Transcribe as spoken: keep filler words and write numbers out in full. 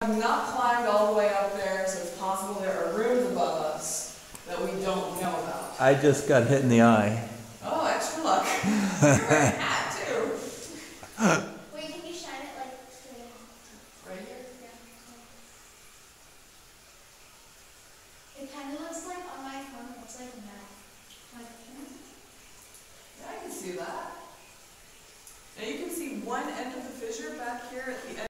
have not climbed all the way up there, so it's possible there are rooms above us that we don't know about. I just got hit in the eye. Oh, extra luck. You're wearing a hat, too. Wait, can you shine it like straight? Right here? Yeah. It kind of looks like on my phone, it looks like a map. Like, Yeah, I can see that. And you can see one end of the fissure back here at the end.